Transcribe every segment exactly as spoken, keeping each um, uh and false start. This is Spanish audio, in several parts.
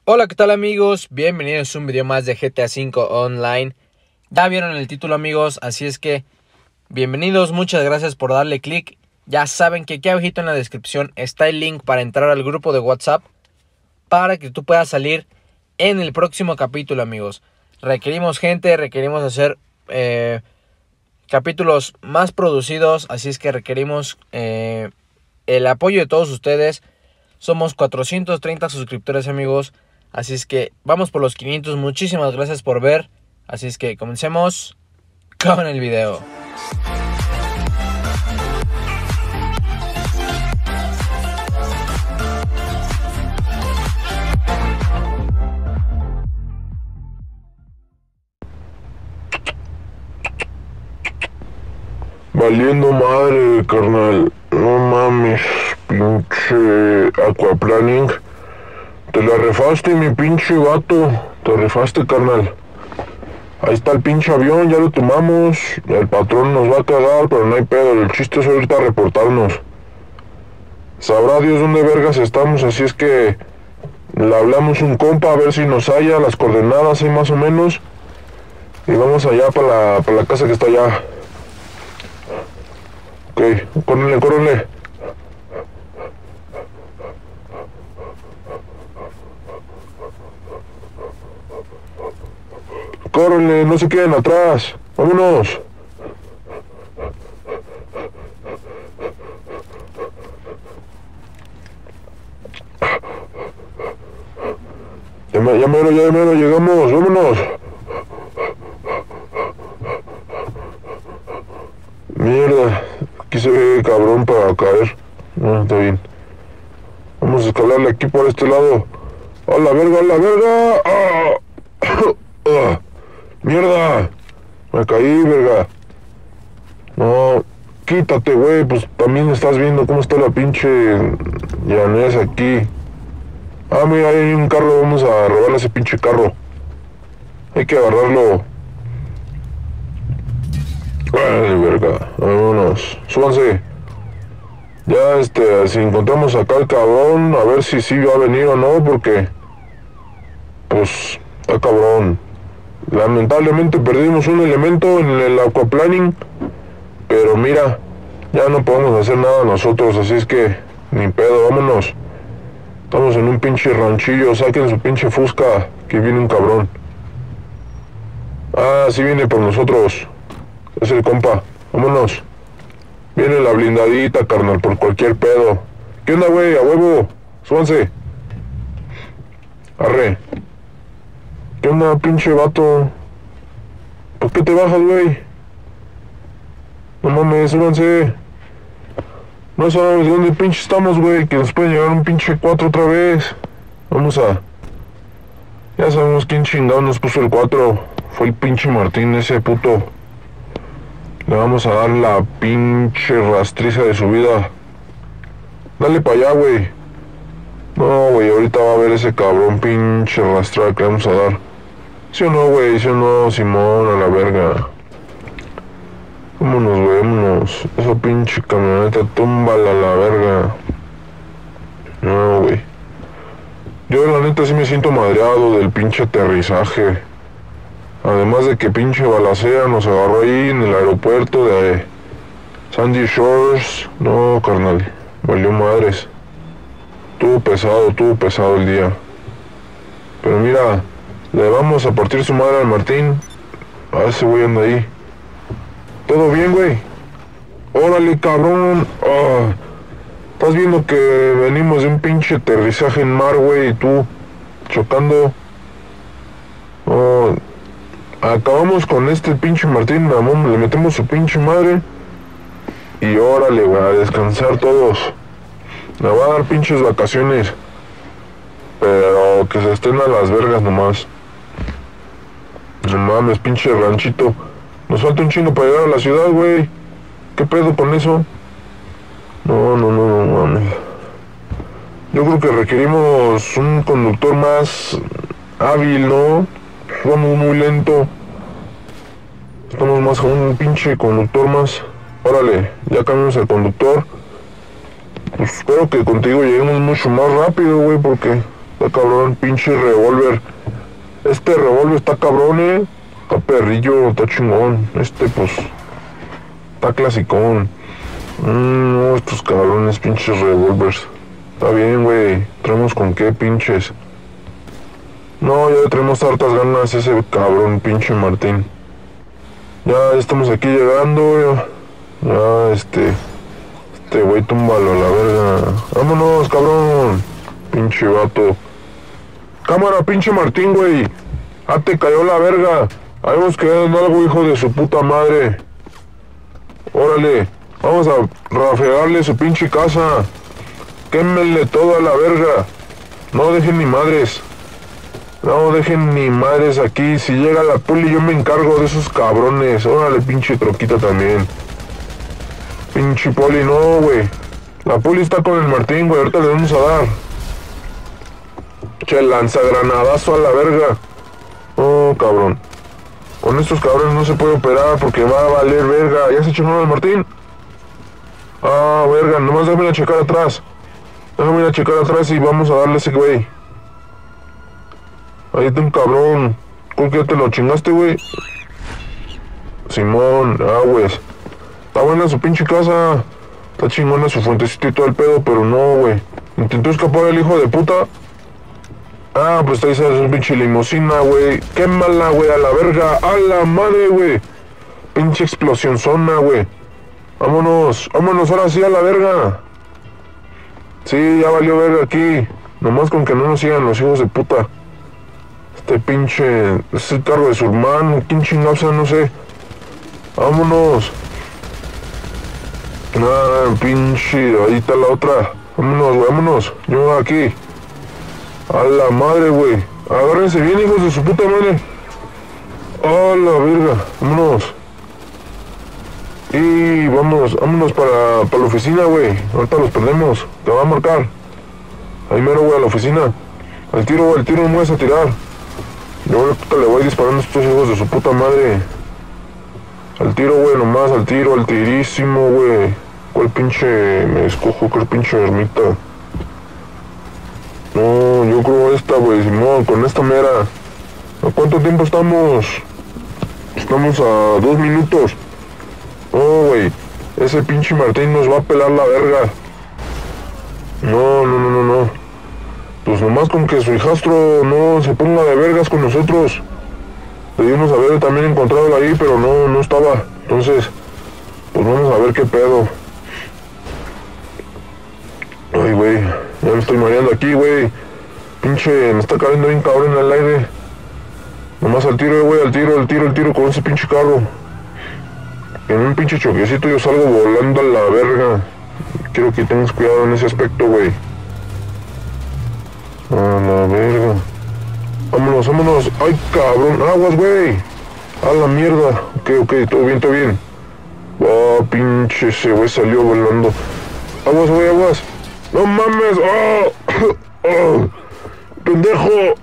Hola, ¿qué tal amigos? Bienvenidos a un video más de G T A cinco Online. Ya vieron el título amigos, así es que bienvenidos, muchas gracias por darle clic. Ya saben que aquí abajito en la descripción está el link para entrar al grupo de WhatsApp para que tú puedas salir en el próximo capítulo amigos. Requerimos gente, requerimos hacer eh, capítulos más producidos, así es que requerimos eh, el apoyo de todos ustedes. Somos cuatrocientos treinta suscriptores amigos. Así es que vamos por los quinientos. Muchísimas gracias por ver. Así es que comencemos con el video. Valiendo madre, carnal. No mames, pinche aquaplaning. Te la refaste, mi pinche vato. Te refaste, carnal. Ahí está el pinche avión, ya lo tomamos. El patrón nos va a cagar, pero no hay pedo. El chiste es ahorita reportarnos. Sabrá Dios dónde vergas estamos, así es que le hablamos un compa a ver si nos halla las coordenadas ahí más o menos. Y vamos allá para la, para la casa que está allá. Ok, córrele, córrele. Córrele, no se queden atrás. Vámonos. Ya, me, ya mero, ya mero, llegamos, vámonos. Mierda, aquí se ve cabrón para caer. No, está bien. Vamos a escalarle aquí por este lado. ¡A la verga, a la verga! ¡Ah! ¡Ah! ¡Mierda! Me caí, verga. No, quítate, güey. Pues también estás viendo cómo está la pinche llaneza aquí. Ah, mira, ahí hay un carro. Vamos a robarle ese pinche carro. Hay que agarrarlo. Ay, verga. Vámonos. Súbanse. Ya, este, si encontramos acá al cabrón, a ver si sí va a venir o no, porque pues, está cabrón. Lamentablemente perdimos un elemento en el aquaplaning, pero mira, ya no podemos hacer nada nosotros, así es que ni pedo, vámonos. Estamos en un pinche ranchillo, saquen su pinche fusca, que viene un cabrón. Ah, sí viene por nosotros. Es el compa, vámonos. Viene la blindadita, carnal, por cualquier pedo. ¿Qué onda, güey? A huevo, súbanse. Arre. ¿Qué onda, pinche vato? ¿Por qué te bajas, güey? No mames, súbanse. No sabes dónde pinche estamos, güey, que nos puede llegar un pinche cuatro otra vez. Vamos a... Ya sabemos quién chingado nos puso el cuatro. Fue el pinche Martín, ese puto. Le vamos a dar la pinche rastriza de su vida. Dale para allá, güey. No, güey, ahorita va a ver ese cabrón pinche rastrada que le vamos a dar. ¿Sí o no, güey? ¿Sí o no, Simón? A la verga. Vámonos, güey, vámonos. Esa pinche camioneta, túmbala a la verga. No, güey. Yo la neta sí me siento madreado del pinche aterrizaje. Además de que pinche balacera nos agarró ahí en el aeropuerto de Sandy Shores. No, carnal, valió madres. Estuvo pesado, estuvo pesado el día. Pero mira, le vamos a partir su madre al Martín. A ese güey anda ahí. ¿Todo bien, güey? Órale, cabrón. Oh, estás viendo que venimos de un pinche aterrizaje en mar, güey, y tú chocando. Oh, acabamos con este pinche Martín, le metemos su pinche madre. Y órale, güey, a descansar todos. Me va a dar pinches vacaciones. Pero que se estén a las vergas nomás. No mames, pinche ranchito. Nos falta un chingo para llegar a la ciudad, güey. ¿Qué pedo con eso? No, no, no, no mames. Yo creo que requerimos un conductor más hábil, ¿no? Vamos muy lento. Estamos más con un pinche conductor más. Órale, ya cambiamos al conductor. Pues espero que contigo lleguemos mucho más rápido, güey, porque Está cabrón, pinche revólver. Este revólver está cabrón, eh. Está perrillo, está chingón. Este, pues, está clasicón. Mmm, no, estos cabrones, pinches revólvers. Está bien, güey. Traemos con qué, pinches. No, ya le traemos hartas ganas a ese cabrón, pinche Martín. Ya estamos aquí llegando, ya, ya este... Este güey, túmbalo a la verga. Vámonos, cabrón. Pinche vato. Cámara, pinche Martín, güey. Ah, te cayó la verga. Habíamos quedado en algo, hijo de su puta madre. Órale. Vamos a rafearle su pinche casa. Quémenle toda la verga. No dejen ni madres. No dejen ni madres aquí. Si llega la poli, yo me encargo de esos cabrones. Órale, pinche troquita también. Pinche poli, no, güey. La poli está con el Martín, güey. Ahorita le vamos a dar. Che, lanzagranadazo a la verga. Oh, cabrón. Con estos cabrones no se puede operar porque va a valer verga. ¿Ya se chingó el Martín? Ah, verga. Nomás déjame ir a checar atrás. Déjame ir a checar atrás y vamos a darle a ese güey. Ahí está un cabrón. ¿Con qué te lo chingaste, güey? Simón, ah, güey. Está buena su pinche casa. Está chingona su fuentecito y todo el pedo, pero no, güey. Intentó escapar el hijo de puta. Ah, pues ahí sale su pinche limusina, güey. Quémala, güey, a la verga. A la madre, güey. Pinche explosión zona, güey. Vámonos, vámonos ahora sí a la verga. Sí, ya valió verga aquí. Nomás con que no nos sigan los hijos de puta. Este pinche... Es el carro de su hermano. ¿Quién chingados? No sé. Vámonos. Ah, pinche... Ahí está la otra. Vámonos, güey, vámonos. Yo aquí. A la madre, güey. Agárrense bien, hijos de su puta madre. A la verga. Vámonos. Y vámonos, vámonos para, para la oficina, güey. Ahorita los perdemos. Te va a marcar. Ahí mero, güey, a la oficina. Al tiro, güey, al tiro no me vas a tirar. Yo ahorita le voy disparando a estos hijos de su puta madre. Al tiro, güey, nomás, al tiro, al tirísimo, güey. ¿Cuál pinche me escojo? ¿Cuál pinche ermita? No, yo creo esta, güey, Simón, con esta mera. ¿A cuánto tiempo estamos? Estamos a dos minutos. Oh, güey, ese pinche Martín nos va a pelar la verga. No, no, no, no, no. Pues nomás con que su hijastro no se ponga de vergas con nosotros. Debimos haber también encontrado ahí, pero no, no estaba. Entonces, pues vamos a ver qué pedo. Ay, güey, ya me estoy mareando aquí, güey. Pinche, me está cayendo bien cabrón en el aire. Nomás al tiro, güey, al tiro, al tiro, al tiro con ese pinche carro. En un pinche choquecito yo salgo volando a la verga. Quiero que tengas cuidado en ese aspecto, güey. A la verga. Vámonos, vámonos. Ay, cabrón. Aguas, güey. A la mierda. Ok, ok, todo bien, todo bien. Oh, pinche, ese güey salió volando. Aguas, güey, aguas. No mames. Oh, oh. Pendejo.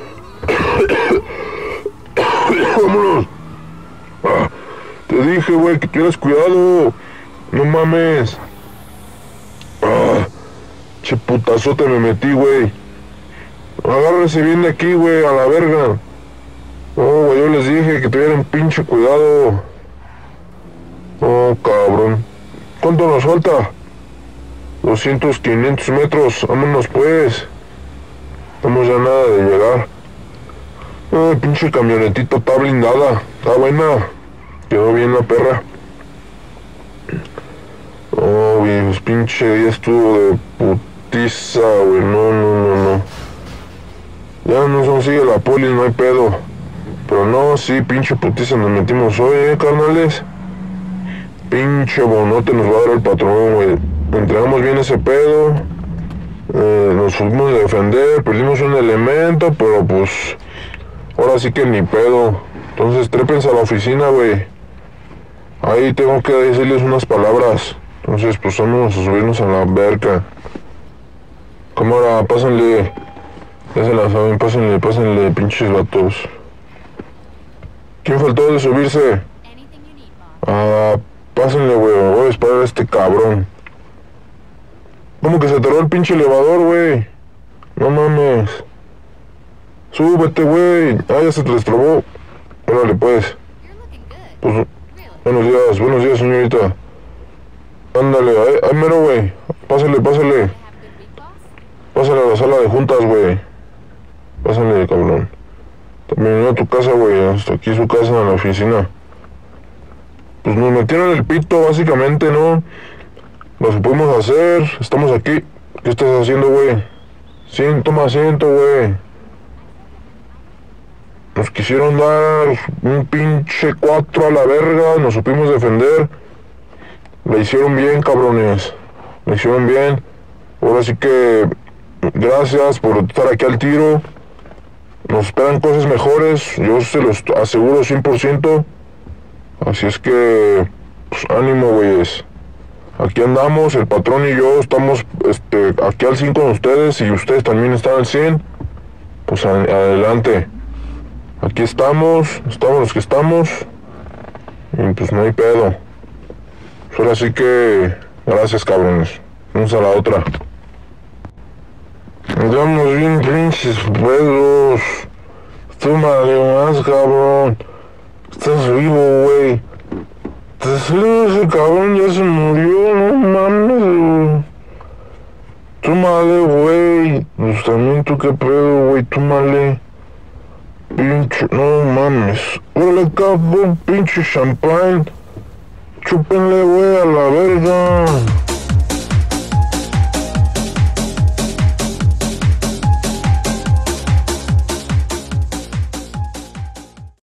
Vámonos. Ah, te dije, güey, que tuvieras cuidado. No mames. Ah, che putazote me metí, güey. Agárrense bien de aquí, güey, a la verga. Oh, güey, yo les dije que tuvieran pinche cuidado. Oh, cabrón. ¿Cuánto nos falta? doscientos, quinientos metros. Vámonos, pues. Estamos ya nada de llegar. Ay, pinche camionetita está blindada. Está buena. Quedó bien la perra. Oh, bien, pues pinche día estuvo de putiza, güey. No, no, no, no. Ya nos consigue la poli, no hay pedo. Pero no, sí, pinche putiza nos metimos hoy, eh, carnales. Pinche bonote nos va a dar el patrón, güey. Entregamos bien ese pedo. Eh, nos fuimos a defender, perdimos un elemento, pero pues... Ahora sí que ni pedo. Entonces trépense a la oficina, güey. Ahí tengo que decirles unas palabras. Entonces pues vamos a subirnos a la verga. Cámara, pásenle. Ya se la saben, pásenle, pásenle, pinches vatos. ¿Quién faltó de subirse? Ah, pásenle, güey, voy a disparar a este cabrón. ¿Cómo que se atoró el pinche elevador, güey? No mames. Súbete, güey. Ah, ya se te destrabó. Órale, pues. Pues, buenos días, buenos días, señorita. Ándale, ahí, ahí mero, güey. Pásale, pásale. Pásale a la sala de juntas, güey. Pásale, cabrón. También a tu casa, güey. Hasta aquí su casa, en la oficina. Pues nos metieron el pito, básicamente, ¿no? Lo que pudimos hacer. Estamos aquí. ¿Qué estás haciendo, güey? Sí, toma asiento, güey. Nos quisieron dar un pinche cuatro a la verga. Nos supimos defender. La hicieron bien, cabrones. La hicieron bien. Ahora sí que gracias por estar aquí al tiro. Nos esperan cosas mejores. Yo se los aseguro cien por ciento. Así es que, pues ánimo, güeyes. Aquí andamos, el patrón y yo estamos este, aquí al cien con ustedes. Y ustedes también están al cien. Pues a adelante. Aquí estamos, estamos los que estamos. Y pues no hay pedo. Ahora sí que, gracias, cabrones. Vamos a la otra. Andamos bien pinches pedos. Tú madre más, cabrón. Estás vivo, güey. Ese cabrón ya se murió, no mames, güey. Tómale, güey. Pues también tú qué pedo, güey. Tómale. Pinche, no mames. Órale, cabrón, pinche champán. Chúpenle, güey, a la verga.